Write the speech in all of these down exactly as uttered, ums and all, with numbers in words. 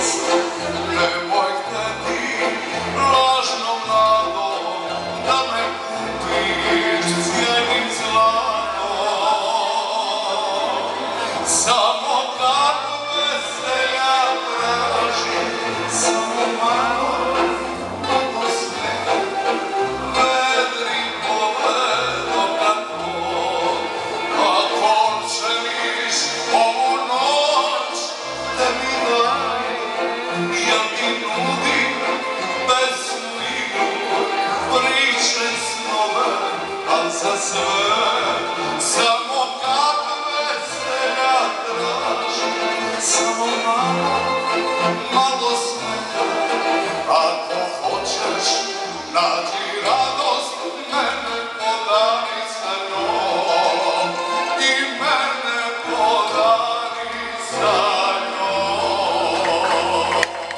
Za sve, samo kad veselja tražim, samo malo, malo smeha. Ako hoćeš naći radost, mene podari sa njom i mene podari sa njom.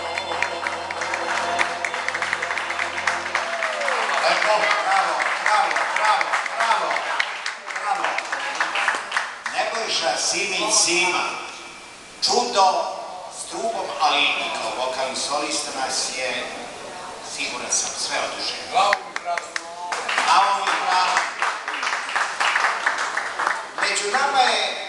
Lepo, bravo, bravo, bravo. Nebojša Simić Sima, čudo s trubom, ali i kao vokalni solista nas je, siguran sam, sve oduševio. Bravo mi, bravo. Bravo mi, bravo. Među nama je